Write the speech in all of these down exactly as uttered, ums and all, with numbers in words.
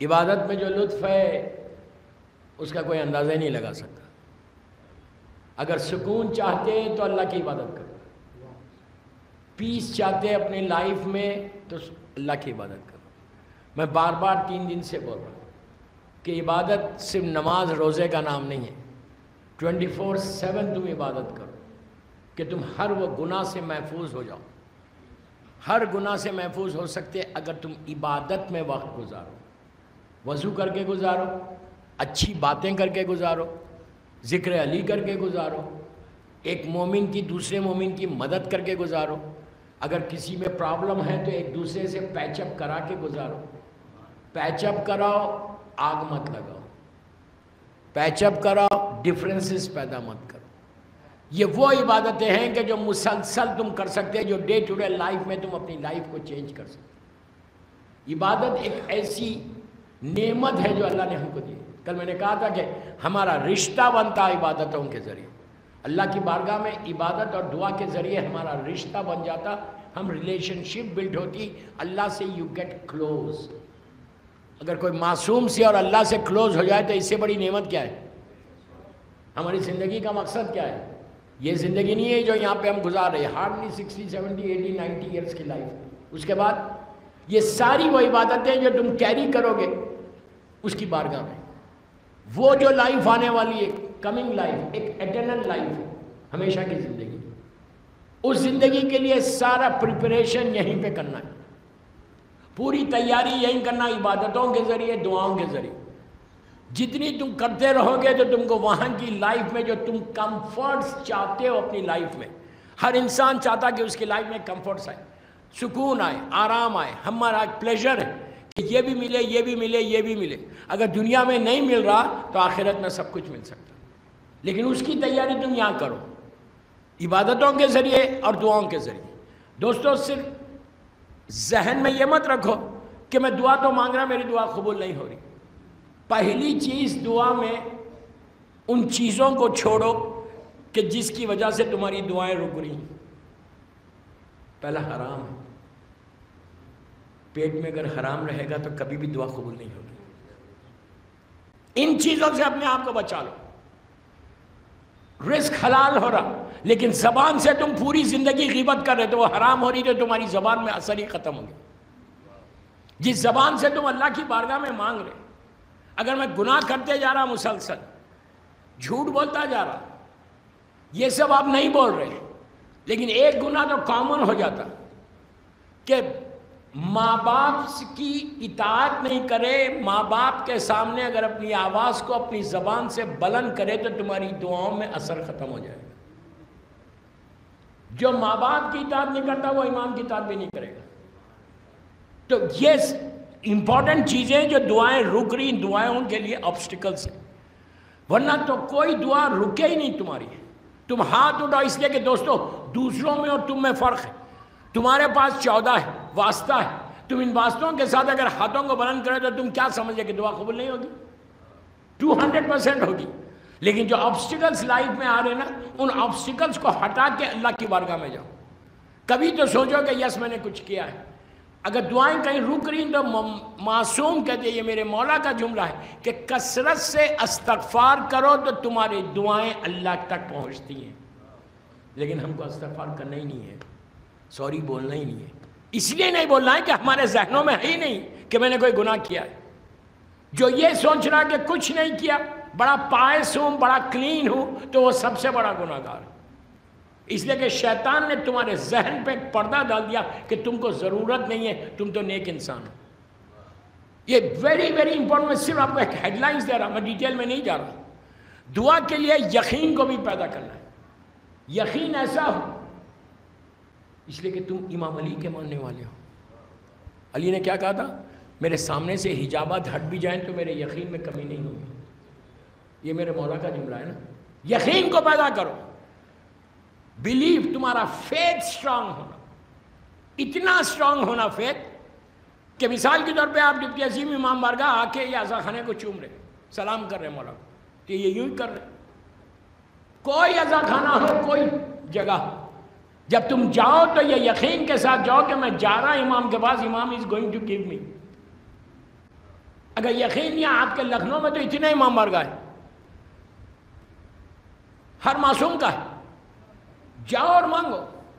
عبادت میں جو لطف ہے اس کا کوئی اندازہ ہی نہیں لگا سکتا. اگر سکون چاہتے تو اللہ کی عبادت کرو، پیس چاہتے اپنے لائف میں تو اللہ کی عبادت کرو. میں بار بار تین دن سے بول رہا ہوں کہ عبادت صرف نماز روزے کا نام نہیں ہے. ٹوینٹی فور سیون تم عبادت کرو کہ تم ہر وہ گناہ سے محفوظ ہو جاؤ. ہر گناہ سے محفوظ ہو سکتے اگر تم عبادت میں وقت گزارو، وضو کر کے گزارو، اچھی باتیں کر کے گزارو، ذکر علی کر کے گزارو، ایک مومن کی دوسرے مومن کی مدد کر کے گزارو. اگر کسی میں پرابلم ہے تو ایک دوسرے سے پیچ اپ کرا کے گزارو. پیچ اپ کراؤ، آگ مت لگاؤ. پیچ اپ کراؤ، ڈفرینسز پیدا مت کرو. یہ وہ عبادتیں ہیں کہ جو مسلسل تم کر سکتے ہیں، جو ڈے ٹو ڈے لائف میں تم اپنی لائف کو چینج کر سکتے. عبادت ایک ایسی نعمت ہے جو اللہ نے ہم کو دی. کل میں نے کہا تھا کہ ہمارا رشتہ بنتا عبادتوں کے ذریعے. اللہ کی بارگاہ میں عبادت اور دعا کے ذریعے ہمارا رشتہ بن جاتا، ہم ریلیشن شپ بلڈ ہوتی اللہ سے. You get close. اگر کوئی معصوم سے اور اللہ سے کلوز ہو جائے تو اس سے بڑی نعمت کیا ہے؟ ہماری زندگی کا مقصد کیا ہے؟ یہ زندگی نہیں ہے جو یہاں پہ ہم گزار رہے ہیں، hardly sixty seventy eighty ninety years کی لائف. اس کے بعد یہ ساری وہ عبادتیں جو تم کیری کرو گے اس کی بارگاہ میں، وہ جو لائف آنے والی ہے، کمنگ لائف، ایک ایٹرنل لائف ہے، ہمیشہ کی زندگی. اس زندگی کے لیے سارا پریپریشن یہیں پہ کرنا ہے، پوری تیاری یہیں کرنا، عبادتوں کے ذریعے، دعاؤں کے ذریعے. جتنی تم کرتے رہو گے تو تم کو وہاں کی لائف میں جو تم کمفرٹس چاہتے ہو اپنی لائف میں، ہر انسان چاہتا کہ اس کی لائف میں کمفرٹس آئے، سکون آئے، آرام آئے. ہمارا ایک پلیجر ہے کہ یہ بھی ملے، یہ بھی ملے، یہ بھی ملے. اگر دنیا میں نہیں مل رہا تو آخرت میں سب کچھ مل سکتا. لیکن اس کی تیاری تم یہاں کرو، عبادتوں کے ذریعے اور دعاؤں کے ذریعے. دوستو صرف ذہن میں یہ مت رکھو کہ میں دعا تو مانگ رہا، میری دعا قبول نہیں ہو رہی. پہلی چیز دعا میں ان چیزوں کو چھوڑو کہ جس کی وجہ سے تمہاری دعائیں رک رہی ہیں. پہلا حرام ہے. پیٹ میں اگر حرام رہے گا تو کبھی بھی دعا قبول نہیں ہوگی. ان چیزوں سے اپنے آپ کو بچا لو. رزق حلال ہو رہا لیکن زبان سے تم پوری زندگی غیبت کر رہے تو وہ حرام ہو رہی تو تمہاری زبان میں اثر ہی ختم ہو گیا. جس زبان سے تم اللہ کی بارگاہ میں مانگ رہے، اگر میں گناہ کرتے جا رہا مسلسل، جھوٹ بولتا جا رہا، یہ سب آپ نہیں بول رہے، لیکن ایک گناہ تو کامن ہو جاتا کہ ماں باپ کی اطاعت نہیں کرے، ماں باپ کے سامنے اگر اپنی آواز کو اپنی زبان سے بلند کرے تو تمہاری دعاؤں میں اثر ختم ہو جائے گا. جو ماں باپ کی اطاعت نہیں کرتا وہ امام کی اطاعت بھی نہیں کرے گا. تو یہ امپورٹنٹ چیزیں جو دعائیں رک رہی، دعاؤں کے لیے آبسٹیکلز ہیں، ورنہ تو کوئی دعا رکے ہی نہیں تمہاری. تم ہاتھ اٹھاؤ، اس لیے کہ دوستو دوسروں میں اور تم میں فرق ہے. تمہارے پاس چودہ ہے واسطہ ہے، تم ان واسطوں کے ساتھ اگر ہاتھوں کو بلند کرے تو تم کیا سمجھے کہ دعا قبول نہیں ہوگی؟ ٹو ہنڈریڈ پرسینٹ ہوگی. لیکن جو آبسٹیکلز لائف میں آ رہے نا، ان آبسٹیکلز کو ہٹا کے اللہ کی بارگاہ میں جاؤ. کبھی تو سوچو کہ یس میں نے کچھ کیا ہے. اگر دعائیں کہیں رک رہی تو معصوم کہتے ہیں، یہ میرے مولا کا جملہ ہے کہ کثرت سے استغفار کرو تو تمہاری دعائیں اللہ تک پہنچتی ہیں. لیکن ہم کو استغفار کرنا ہی نہیں ہے، سوری بولنا ہی نہیں ہے. اس لیے نہیں بولنا ہے کہ ہمارے ذہنوں میں ہے ہی نہیں کہ میں نے کوئی گناہ کیا ہے. جو یہ سوچ رہا کہ کچھ نہیں کیا، بڑا پائس ہوں، بڑا کلین ہوں، تو وہ سب سے بڑا گناہ گار ہے. اس لیے کہ شیطان نے تمہارے ذہن پہ ایک پردہ ڈال دیا کہ تم کو ضرورت نہیں ہے، تم تو نیک انسان ہو. یہ ویری ویری امپورٹنٹ. میں صرف آپ کو ایک ہیڈ لائنز دے رہا، میں ڈیٹیل میں نہیں جا رہا. دعا کے لیے یقین کو بھی پیدا کرنا ہے. یقین ایسا ہو، اس لیے کہ تم امام علی کے ماننے والے ہو. علی نے کیا کہا تھا؟ میرے سامنے سے حجابات ہٹ بھی جائیں تو میرے یقین میں کمی نہیں ہوگی. یہ میرے مولا کا جملہ ہے نا. یقین کو پیدا کرو. بلیو، تمہارا فیتھ سٹرانگ ہونا، اتنا سٹرانگ ہونا فیتھ کہ مثال کے طور پہ آپ ڈپٹی عظیم امام بارگاہ آ کے یا عزا خانے کو چوم رہے، سلام کر رہے مولا کو، تو یہ یوں ہی کر رہے. کوئی عزا خانہ ہو، کوئی جگہ، جب تم جاؤ تو یہ یقین کے ساتھ جاؤ کہ میں جا رہا امام کے پاس، امام is going to give me. اگر یقین نہیں آپ کے لکھنؤ میں تو اتنے امام بارگاہ ہیں، ہر معصوم کا ہے، جاؤ اور مانگو.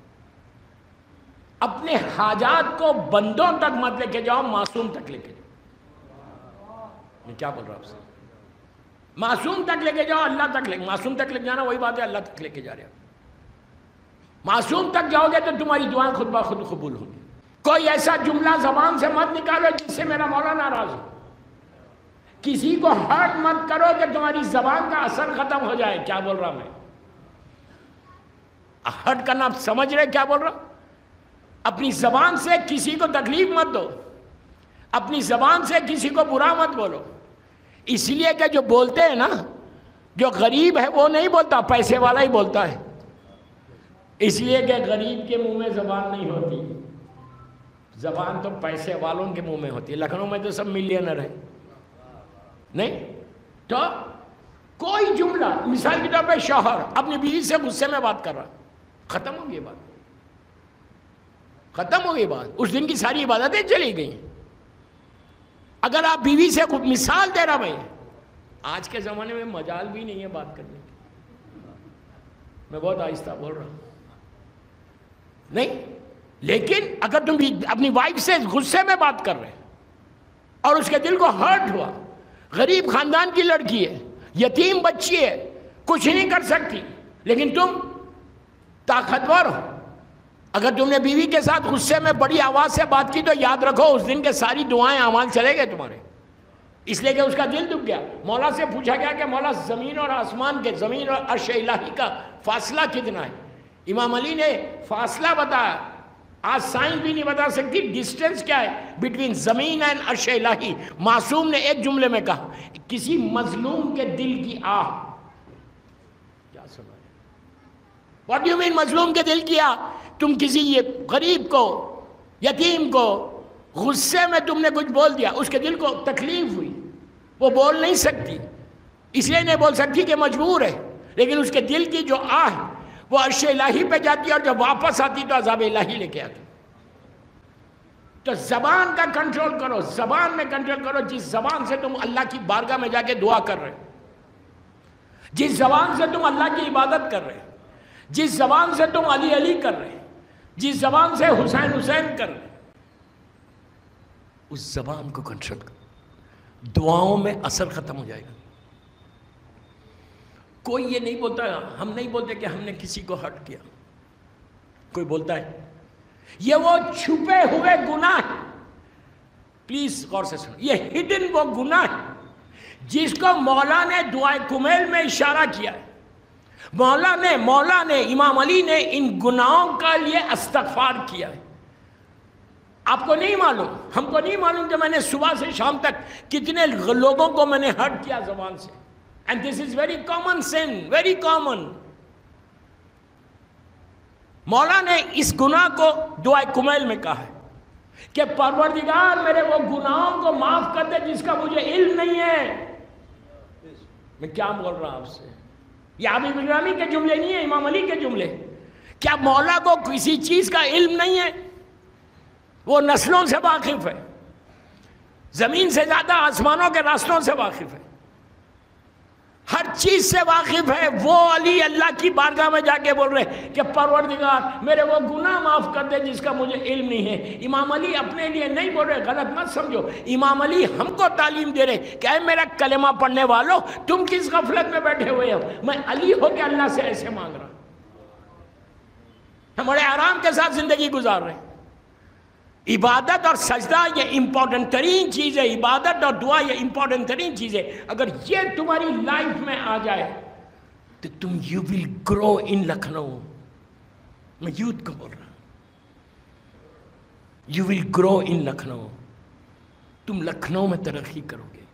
اپنے حاجات کو بندوں تک مت لے کے جاؤ، معصوم تک لے کے جاؤ. میں کیا بول رہا ہوں آپ سے؟ معصوم تک لے کے جاؤ، اللہ تک لے. معصوم تک لے کے جانا وہی بات ہے، اللہ تک لے کے جا رہے ہو. معصوم تک جاؤ گے تو تمہاری دعائیں خود بخود قبول ہوں گی. کوئی ایسا جملہ زبان سے مت نکالو جس سے میرا مولا ناراض ہو. کسی کو ہرٹ مت کرو کہ تمہاری زبان کا اثر ختم ہو جائے. کیا بول رہا میں؟ ہرٹ کرنا سمجھ رہے کیا بول رہا؟ اپنی زبان سے کسی کو تکلیف مت دو، اپنی زبان سے کسی کو برا مت بولو. اس لیے کہ جو بولتے ہیں نا، جو غریب ہے وہ نہیں بولتا، پیسے والا ہی بولتا ہے. اس لیے کہ غریب کے منہ میں زبان نہیں ہوتی، زبان تو پیسے والوں کے منہ میں ہوتی ہے. لکھنؤ میں تو سب ملینر ہے نہیں. تو کوئی جملہ، مثال کے طور پہ شوہر اپنی بیوی سے غصے میں بات کر رہا، ختم ہو گئی بات، ختم ہو گئی بات. اس دن کی ساری عبادتیں چلی گئیں. اگر آپ بیوی سے خود مثال دے رہا بھائی، آج کے زمانے میں مجال بھی نہیں ہے بات کرنے کی. میں بہت آہستہ بول رہا ہوں نہیں، لیکن اگر تم اپنی وائف سے غصے میں بات کر رہے اور اس کے دل کو ہرٹ ہوا، غریب خاندان کی لڑکی ہے، یتیم بچی ہے، کچھ نہیں کر سکتی، لیکن تم طاقتور ہو. اگر تم نے بیوی کے ساتھ غصے میں بڑی آواز سے بات کی تو یاد رکھو اس دن کے ساری دعائیں اعمال چلے گئے تمہارے، اس لیے کہ اس کا دل دکھ گیا. مولا سے پوچھا گیا کہ مولا زمین اور آسمان کے، زمین اور عرش الہی کا فاصلہ کتنا ہے؟ امام علی نے فاصلہ بتایا. آج سائنس بھی نہیں بتا سکتی ڈسٹنس کیا ہے بٹوین زمین اینڈ عرش الہی. معصوم نے ایک جملے میں کہا، کسی مظلوم کے دل کی آہ. کیا سنا ہے؟ واٹ ڈو مین مظلوم کے دل کی آہ؟ تم کسی یہ غریب کو، یتیم کو غصے میں تم نے کچھ بول دیا، اس کے دل کو تکلیف ہوئی، وہ بول نہیں سکتی، اس لیے نہیں بول سکتی کہ مجبور ہے، لیکن اس کے دل کی جو آہ وہ عرش الہی پہ جاتی ہے، اور جب واپس آتی تو عذاب الہی لے کے آتی. تو زبان کا کنٹرول کرو، زبان میں کنٹرول کرو. جس زبان سے تم اللہ کی بارگاہ میں جا کے دعا کر رہے، جس زبان سے تم اللہ کی عبادت کر رہے، جس زبان سے تم علی علی کر رہے، جس زبان سے حسین حسین کر رہے، اس زبان کو کنٹرول کرو. دعاؤں میں اثر ختم ہو جائے گا. کوئی یہ نہیں بولتا، ہم نہیں بولتے کہ ہم نے کسی کو ہرٹ کیا. کوئی بولتا ہے یہ وہ چھپے ہوئے گناہ ہے. پلیز غور سے سنو، یہ ہڈن وہ گناہ ہے جس کو مولا نے دعائے کمیل میں اشارہ کیا ہے. مولا نے مولا نے امام علی نے ان گناہوں کا لیے استغفار کیا ہے. آپ کو نہیں معلوم، ہم کو نہیں معلوم کہ میں نے صبح سے شام تک کتنے لوگوں کو میں نے ہرٹ کیا زبان سے. And this is very common sin, very common. مولا نے اس گناہ کو دعائے کمیل میں کہا ہے کہ پروردگار میرے وہ گناہوں کو معاف کر دے جس کا مجھے علم نہیں ہے. میں کیا بول رہا ہوں آپ سے؟ یہ حبیب گرامی کے جملے نہیں ہیں، امام علی کے جملے. کیا مولا کو کسی چیز کا علم نہیں ہے؟ وہ نسلوں سے واقف ہے، زمین سے زیادہ آسمانوں کے راستوں سے واقف ہے، ہر چیز سے واقف ہے. وہ علی اللہ کی بارگاہ میں جا کے بول رہے کہ پروردگار میرے وہ گناہ معاف کر دے جس کا مجھے علم نہیں ہے. امام علی اپنے لیے نہیں بول رہے، غلط مت سمجھو. امام علی ہم کو تعلیم دے رہے کہ اے میرا کلمہ پڑھنے والوں، تم کس غفلت میں بیٹھے ہوئے ہو؟ میں علی ہو کے اللہ سے ایسے مانگ رہا ہوں. ہم بڑے آرام کے ساتھ زندگی گزار رہے ہیں. عبادت اور سجدہ یہ امپورٹنٹ ترین چیز ہے. عبادت اور دعا یہ امپورٹنٹ ترین چیز ہے. اگر یہ تمہاری لائف میں آ جائے تو تم یو ول گرو ان لکھنؤ. میں یوتھ کو بول رہا ہوں، یو ول گرو ان لکھنؤ. تم لکھنؤ میں ترقی کرو گے،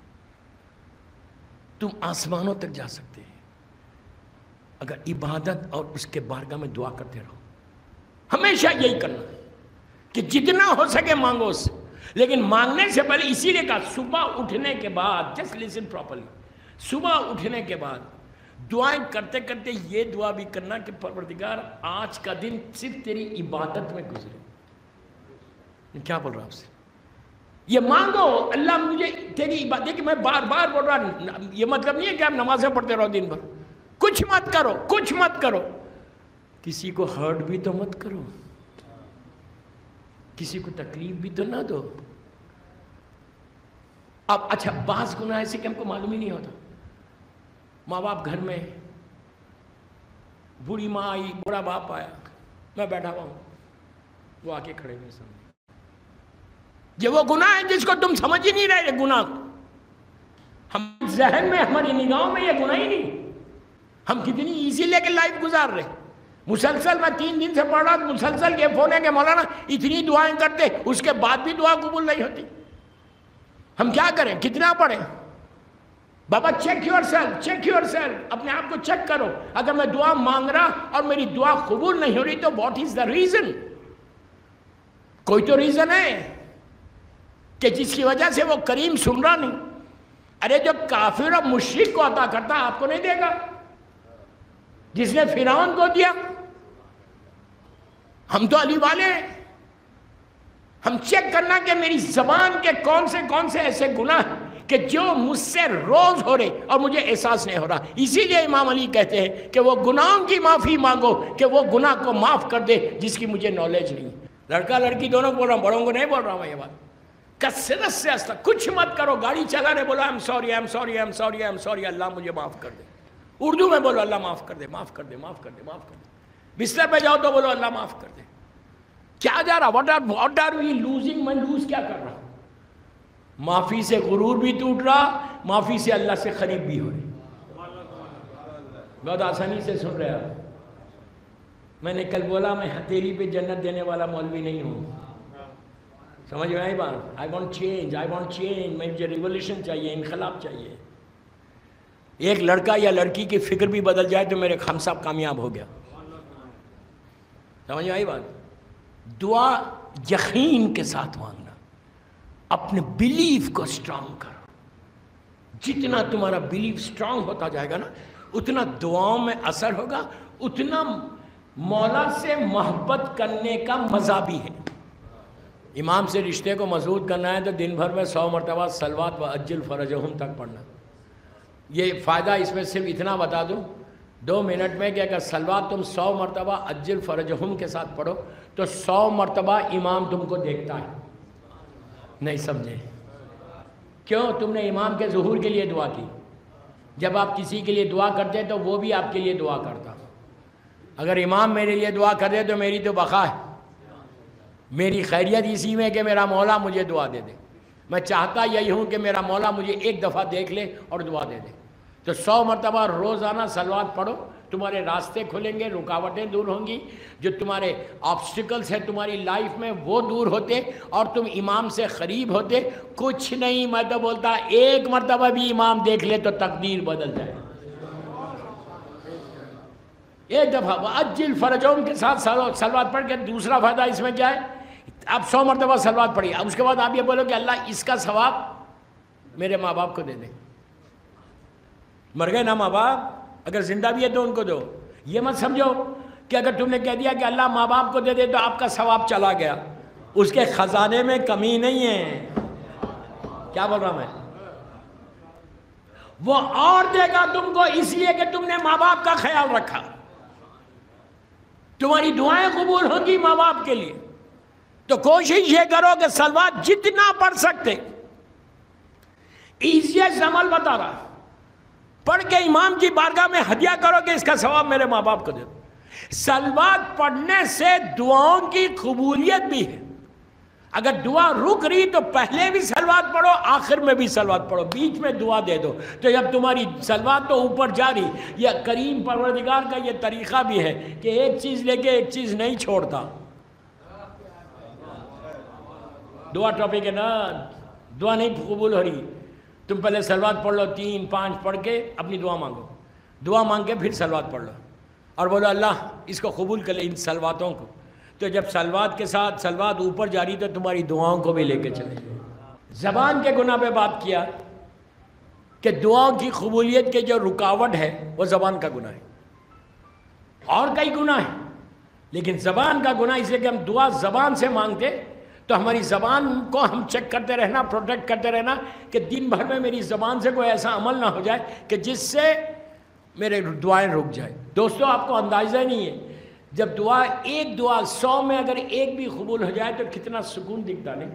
تم آسمانوں تک جا سکتے ہیں اگر عبادت اور اس کے بارگاہ میں دعا کرتے رہو. ہمیشہ یہی کرنا ہے کہ جتنا ہو سکے مانگو اس سے. لیکن مانگنے سے پہلے اسی لیے کہا صبح اٹھنے کے بعد، جسٹ لسن پراپرلی، صبح اٹھنے کے بعد دعائیں کرتے کرتے یہ دعا بھی کرنا کہ پروردگار آج کا دن صرف تیری عبادت میں گزرے. میں کیا بول رہا ہوں آپ سے؟ یہ مانگو اللہ مجھے تیری بات ہے کہ میں بار بار بول رہا، یہ مطلب نہیں ہے کہ آپ نمازیں پڑھتے رہو دن بھر، کچھ مت کرو، کچھ مت کرو، کسی کو ہرٹ بھی تو مت کرو، کسی کو تکلیف بھی تو نہ دو۔ اب اچھا بعض گناہ ایسے کہ ہم کو معلوم ہی نہیں ہوتا، ماں باپ گھر میں، بوڑھی ماں آئی، بوڑھا باپ آیا، میں بیٹھا ہوا ہوں، وہ آ کے کھڑے ہوئے سامنے، یہ وہ گناہ ہے جس کو تم سمجھ ہی نہیں رہے گناہ کو، ہم ذہن میں، ہماری نگاہوں میں یہ گناہ ہی نہیں، ہم کتنی ایزی لے کے لائف گزار رہے۔ مسلسل میں تین دن سے پڑھ رہا، مسلسل یہ فون ہے کہ مولانا اتنی دعائیں کرتے، اس کے بعد بھی دعا قبول نہیں ہوتی، ہم کیا کریں، کتنا پڑھیں؟ بابا check yourself, check yourself, اپنے آپ کو چیک کرو، اگر میں دعا مانگ رہا اور میری دعا قبول نہیں ہو رہی تو واٹ از دا ریزن؟ کوئی تو ریزن ہے کہ جس کی وجہ سے وہ کریم سن رہا نہیں۔ ارے جو کافر اور مشرک کو عطا کرتا آپ کو نہیں دے گا؟ جس نے فرعون کو دیا، ہم تو علی والے ہیں، ہم چیک کرنا کہ میری زبان کے کون سے کون سے ایسے گناہ ہیں کہ جو مجھ سے روز ہو رہے اور مجھے احساس نہیں ہو رہا۔ اسی لیے امام علی کہتے ہیں کہ وہ گناہوں کی معافی مانگو کہ وہ گناہ کو معاف کر دے جس کی مجھے نالج نہیں۔ لڑکا لڑکی دونوں بول رہا ہوں، بڑوں کو نہیں بول رہا ہوں میں یہ بات، کثرت سے اصلا کچھ مت کرو، گاڑی چلا رہے بولو I'm sorry I'm sorry I'm sorry I'm sorry, اللہ مجھے معاف کر دے، اردو میں بولو اللہ معاف کر دے، معاف کر دے، معاف کر دے، معاف کر دے، بستر پہ جاؤ تو بولو اللہ معاف کر دے۔ کیا جا رہا، what are what are we losing? میں لوز کیا کر رہا ہوں؟ معافی سے غرور بھی ٹوٹ رہا، معافی سے اللہ سے قریب بھی ہو رہی۔ بہت آسانی سے سن رہے آپ، میں نے کل بولا میں ہتھیلی پہ جنت دینے والا مولوی نہیں ہوں، سمجھ میں آئی بات؟ I want change, I want change, مجھے ریولیوشن چاہیے، انقلاب چاہیے۔ ایک لڑکا یا لڑکی کی فکر بھی بدل جائے تو میرے ہم صاحب کامیاب ہو گیا، سمجھ میں آئی بات؟ دعا یقین کے ساتھ مانگنا، اپنے بیلیف کو سٹرانگ کرو، جتنا تمہارا بیلیف سٹرانگ ہوتا جائے گا نا اتنا دعاؤں میں اثر ہوگا، اتنا مولا سے محبت کرنے کا مزہ بھی ہے۔ امام سے رشتے کو مضبوط کرنا ہے تو دن بھر میں سو مرتبہ صلوات و عجل فرجہم تک پڑھنا۔ یہ فائدہ اس میں صرف اتنا بتا دوں دو منٹ میں کہ اگر صلوات تم سو مرتبہ عجل فرجہم کے ساتھ پڑھو تو سو مرتبہ امام تم کو دیکھتا ہے۔ نہیں سمجھے؟ کیوں؟ تم نے امام کے ظہور کے لیے دعا کی، جب آپ کسی کے لیے دعا کرتے تو وہ بھی آپ کے لیے دعا کرتا۔ اگر امام میرے لیے دعا کر دے تو میری تو بقا ہے، میری خیریت اسی میں کہ میرا مولا مجھے دعا دے دے۔ میں چاہتا یہی ہوں کہ میرا مولا مجھے ایک دفعہ دیکھ لے اور دعا دے دے۔ تو سو مرتبہ روزانہ صلوات پڑھو، تمہارے راستے کھلیں گے، رکاوٹیں دور ہوں گی، جو تمہارے آبسٹیکلز ہیں تمہاری لائف میں وہ دور ہوتے اور تم امام سے قریب ہوتے۔ کچھ نہیں، میں تو بولتا ایک مرتبہ بھی امام دیکھ لے تو تقدیر بدل جائے۔ ایک دفعہ وَأَجِّلْ فَرَجَهُمْ کے ساتھ صلوات پڑھ کے دوسرا فائدہ اس میں کیا ہے؟ آپ سو مرتبہ صلوات پڑھیے، اب اس کے بعد آپ یہ بولو کہ اللہ اس کا ثواب میرے ماں باپ کو دے دیں۔ مر گئے نا ماں باپ، اگر زندہ بھی ہے تو ان کو دو۔ یہ مت سمجھو کہ اگر تم نے کہہ دیا کہ اللہ ماں باپ کو دے دے تو آپ کا ثواب چلا گیا، اس کے خزانے میں کمی نہیں ہے۔ کیا بول رہا میں؟ وہ اور دے گا تم کو اس لیے کہ تم نے ماں باپ کا خیال رکھا۔ تمہاری دعائیں قبول ہوں گی ماں باپ کے لیے، تو کوشش یہ کرو کہ صلوات جتنا پڑھ سکتے، ایزیسٹ عمل بتا رہا، پڑھ کے امام کی بارگاہ میں ہدیہ کرو کہ اس کا ثواب میرے ماں باپ کو دے دو۔ صلوات پڑھنے سے دعاؤں کی قبولیت بھی ہے۔ اگر دعا رک رہی تو پہلے بھی صلوات پڑھو، آخر میں بھی صلوات پڑھو، بیچ میں دعا دے دو، تو جب تمہاری صلوات تو اوپر جاری۔ یہ کریم پروردگار کا یہ طریقہ بھی ہے کہ ایک چیز لے کے ایک چیز نہیں چھوڑتا۔ دعا ٹاپک ہے نا، دعا نہیں قبول ہو رہی، تم پہلے صلوات پڑھ لو، تین پانچ پڑھ کے اپنی دعا مانگو، دعا مانگ کے پھر صلوات پڑھ لو اور بولو اللہ اس کو قبول کر لے، ان صلواتوں کو۔ تو جب صلوات کے ساتھ صلوات اوپر جاری تو تمہاری دعاؤں کو بھی لے کے چلے۔ زبان کے گناہ پہ بات کیا کہ دعاؤں کی قبولیت کے جو رکاوٹ ہے وہ زبان کا گناہ ہے، اور کئی گناہ ہیں لیکن زبان کا گناہ اس لیے کہ ہم دعا زبان سے مانگتے تو ہماری زبان کو ہم چیک کرتے رہنا، پروٹیکٹ کرتے رہنا کہ دن بھر میں میری زبان سے کوئی ایسا عمل نہ ہو جائے کہ جس سے میرے دعائیں رک جائیں۔ دوستو آپ کو اندازہ نہیں ہے، جب دعا ایک دعا سو میں اگر ایک بھی قبول ہو جائے تو کتنا سکون دکھتا نہیں،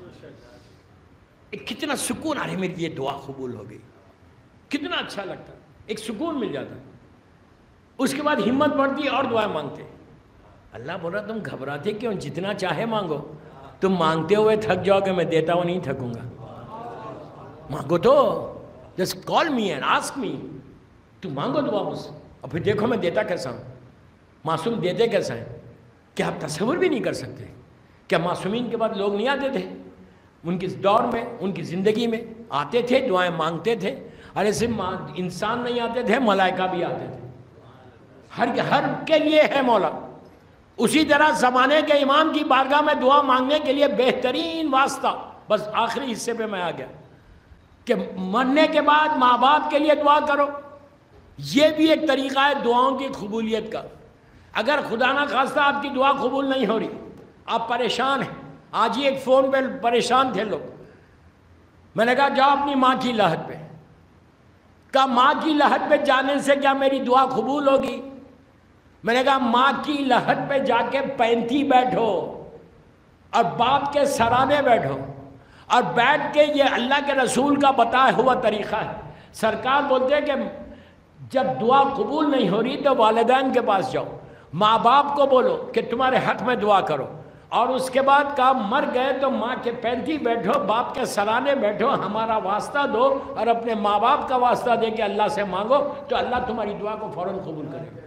کتنا سکون، ارے میری یہ دعا قبول ہو گئی، کتنا اچھا لگتا، ایک سکون مل جاتا۔ اس کے بعد ہمت بڑھتی اور دعائیں مانگتے۔ اللہ بول رہا تم گھبراتے کیوں، جتنا چاہے مانگو، تم مانگتے ہوئے تھک جاؤ کہ میں دیتا ہوں نہیں تھکوں گا، مانگو تو، just call me and ask me, تم مانگو دعا مجھ سے اور پھر دیکھو میں دیتا کیسا ہوں۔ معصوم دیتے کیسا ہے کہ آپ تصور بھی نہیں کر سکتے۔ کیا معصومین کے بعد لوگ نہیں آتے تھے ان کی دور میں، ان کی زندگی میں آتے تھے، دعائیں مانگتے تھے؟ ارے صرف انسان نہیں آتے تھے، ملائکہ بھی آتے تھے، ہر ہر کے لیے ہے مولا۔ اسی طرح زمانے کے امام کی بارگاہ میں دعا مانگنے کے لیے بہترین واسطہ، بس آخری حصے پہ میں آ گیا کہ مرنے کے بعد ماں باپ کے لیے دعا کرو۔ یہ بھی ایک طریقہ ہے دعاؤں کی قبولیت کا۔ اگر خدا نہ خواستہ آپ کی دعا قبول نہیں ہو رہی، آپ پریشان ہیں، آج ہی ایک فون پہ پریشان تھے لوگ، میں نے کہا جاؤ اپنی ماں کی لہد پہ، کہا ماں کی لہد پہ جانے سے کیا میری دعا قبول ہوگی؟ میں نے کہا ماں کی لہد پہ جا کے پینتی بیٹھو اور باپ کے سرانے بیٹھو، اور بیٹھ کے یہ اللہ کے رسول کا بتایا ہوا طریقہ ہے۔ سرکار بولتے ہیں کہ جب دعا قبول نہیں ہو رہی تو والدین کے پاس جاؤ، ماں باپ کو بولو کہ تمہارے حق میں دعا کرو، اور اس کے بعد کہا مر گئے تو ماں کے پینتی بیٹھو، باپ کے سرانے بیٹھو، ہمارا واسطہ دو اور اپنے ماں باپ کا واسطہ دے کے اللہ سے مانگو تو اللہ تمہاری دعا کو فوراً قبول کرے گا۔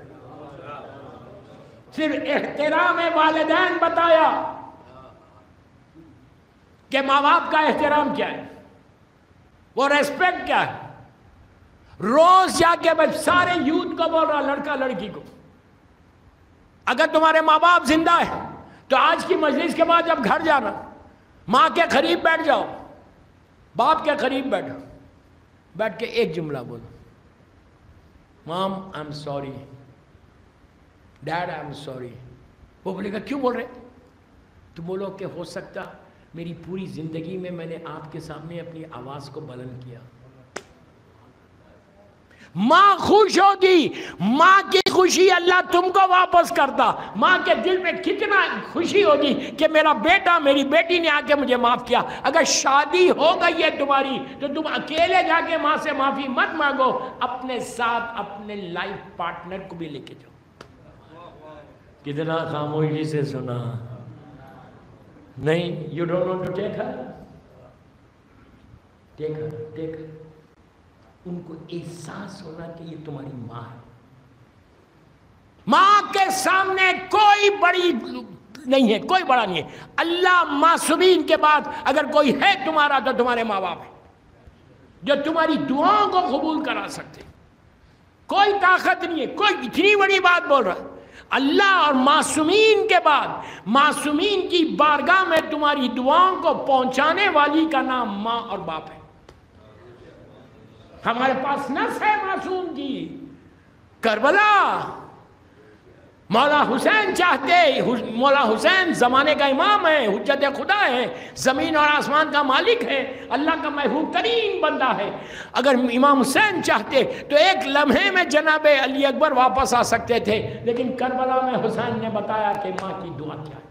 صرف احترام والدین بتایا کہ ماں باپ کا احترام کیا ہے، وہ ریسپیکٹ کیا ہے۔ روز جا کے میں سارے یوتھ کو بول رہا، لڑکا لڑکی کو، اگر تمہارے ماں باپ زندہ ہے تو آج کی مجلس کے بعد جب گھر جانا، ماں کے قریب بیٹھ جاؤ، باپ کے قریب بیٹھو، بیٹھ کے ایک جملہ بولو، mom I am sorry, dad I am sorry. وہ بولے گا کیوں بول رہے؟ تو بولو کہ ہو سکتا میری پوری زندگی میں میں نے آپ کے سامنے اپنی آواز کو بلند کیا۔ ماں خوش ہوگی، ماں کی خوشی اللہ تم کو واپس کرتا۔ ماں کے دل میں کتنا خوشی ہوگی کہ میرا بیٹا میری بیٹی نے آ کے مجھے معاف کیا۔ اگر شادی ہو گئی ہے تمہاری تو تم اکیلے جا کے ماں سے معافی مت مانگو، اپنے ساتھ اپنے لائف پارٹنر کو بھی لے کے جاؤ۔ کتنا خاموشی سے سنا نہیں؟ You don't want to take her, take her, take her. ان کو احساس ہونا کہ یہ تمہاری ماں ہے۔ ماں کے سامنے کوئی بڑی نہیں ہے، کوئی بڑا نہیں ہے۔ اللہ معصومین کے بعد اگر کوئی ہے تمہارا تو تمہارے ماں باپ ہے، جو تمہاری دعاؤں کو قبول کرا سکتے۔ کوئی طاقت نہیں ہے، کوئی اتنی بڑی بات بول رہا۔ اللہ اور معصومین کے بعد معصومین کی بارگاہ میں تمہاری دعاؤں کو پہنچانے والی کا نام ماں اور باپ ہے۔ ہمارے پاس نص ہے معصوم کی، کربلا مولا حسین چاہتے، مولا حسین زمانے کا امام ہے، حجت خدا ہے، زمین اور آسمان کا مالک ہے، اللہ کا محبوب ترین بندہ ہے۔ اگر امام حسین چاہتے تو ایک لمحے میں جناب علی اکبر واپس آ سکتے تھے، لیکن کربلا میں حسین نے بتایا کہ ماں کی دعا کیا ہے۔